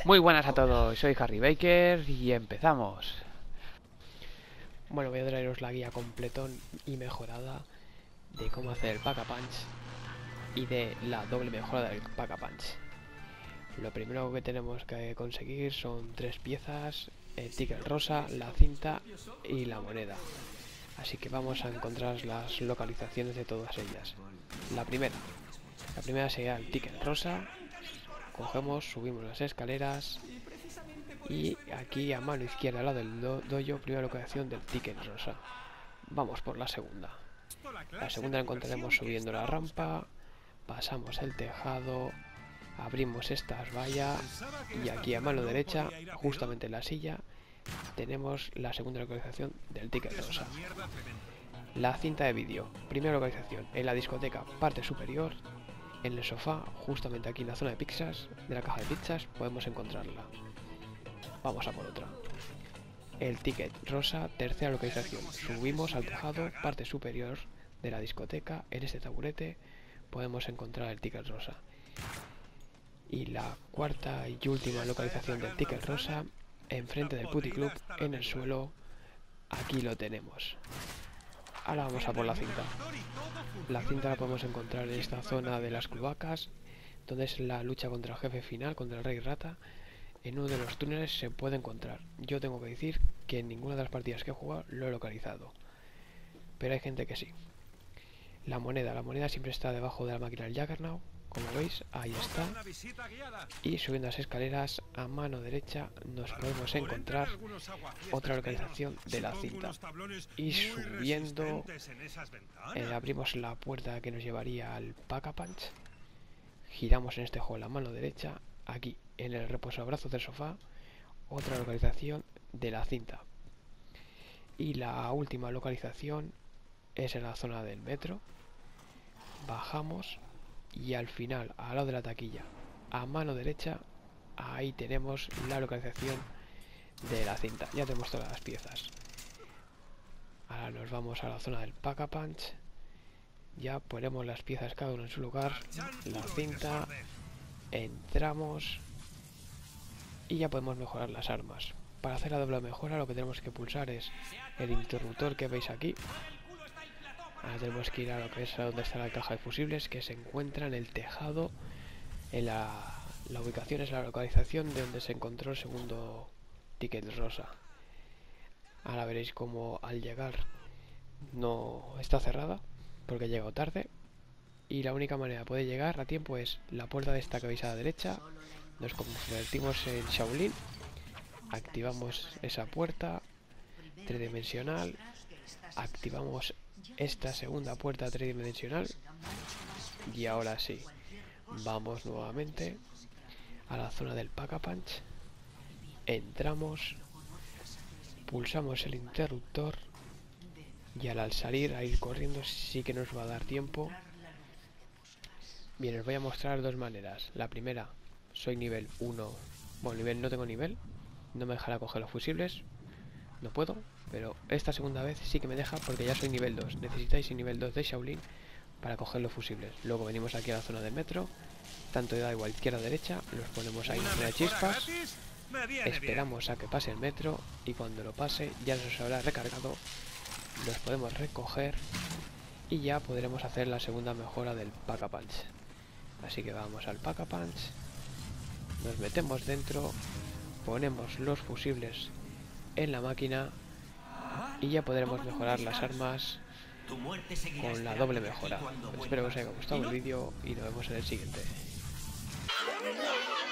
Muy buenas a todos, soy Harry Baker y empezamos. Bueno, voy a traeros la guía completón y mejorada de cómo hacer el Pack-a-Punch y de la doble mejora del Pack-a-Punch. Lo primero que tenemos que conseguir son 3 piezas: el ticket rosa, la cinta y la moneda. Así que vamos a encontrar las localizaciones de todas ellas. La primera sería el ticket rosa. Cogemos, subimos las escaleras y aquí a mano izquierda al lado del dojo, primera localización del ticket rosa. Vamos por la segunda. La segunda la encontraremos subiendo la rampa, pasamos el tejado, abrimos estas vallas y aquí a mano derecha, justamente en la silla, tenemos la segunda localización del ticket rosa. La cinta de vídeo, primera localización en la discoteca, parte superior, en el sofá, justamente aquí en la zona de pizzas, de la caja de pizzas, podemos encontrarla. Vamos a por otra. El ticket rosa, tercera localización. Subimos al tejado, parte superior de la discoteca. En este taburete podemos encontrar el ticket rosa. Y la cuarta y última localización del ticket rosa, enfrente del Putty Club, en el suelo. Aquí lo tenemos. Ahora vamos a por la cinta. La cinta la podemos encontrar en esta zona de las cloacas, donde es la lucha contra el jefe final, contra el Rey Rata. En uno de los túneles se puede encontrar. Yo tengo que decir que en ninguna de las partidas que he jugado lo he localizado, pero hay gente que sí. La moneda siempre está debajo de la máquina del Juggernaut, como veis, ahí está. Y subiendo las escaleras a mano derecha nos podemos encontrar otra localización de la cinta. Y subiendo abrimos la puerta que nos llevaría al Pack-a-Punch. Giramos en este juego la mano derecha. Aquí en el reposabrazos del sofá, otra localización de la cinta. Y la última localización es en la zona del metro. Bajamos y al final, al lado de la taquilla, a mano derecha, ahí tenemos la localización de la cinta. Ya tenemos todas las piezas. Ahora nos vamos a la zona del Pack-a-Punch. Ya ponemos las piezas cada uno en su lugar. La cinta. Entramos. Y ya podemos mejorar las armas. Para hacer la doble mejora lo que tenemos que pulsar es el interruptor que veis aquí. Ahora tenemos que ir a lo que es a donde está la caja de fusibles, que se encuentra en el tejado. En la ubicación es la localización de donde se encontró el segundo ticket rosa. Ahora veréis como al llegar no está cerrada porque he llegado tarde. Y la única manera de poder llegar a tiempo es la puerta de esta que veis a la derecha. Nos convertimos en Shaolin, activamos esa puerta tridimensional, activamos esta segunda puerta tridimensional y ahora sí, vamos nuevamente a la zona del Pack-a-Punch, entramos, pulsamos el interruptor y al salir a ir corriendo sí que nos va a dar tiempo. Bien, os voy a mostrar dos maneras. La primera, soy nivel 1, bueno, no tengo nivel, no me dejará coger los fusibles, no puedo, pero esta segunda vez sí que me deja porque ya soy nivel 2. Necesitáis el nivel 2 de Shaolin para coger los fusibles. Luego venimos aquí a la zona del metro, tanto da igual izquierda o derecha, los ponemos ahí en las chispas, esperamos a que pase el metro y cuando lo pase ya nos habrá recargado, los podemos recoger y ya podremos hacer la segunda mejora del Pack-a-Punch. Así que vamos al Pack-a-Punch, nos metemos dentro, ponemos los fusibles en la máquina y ya podremos mejorar las armas con la doble mejora. Espero que os haya gustado el vídeo y nos vemos en el siguiente.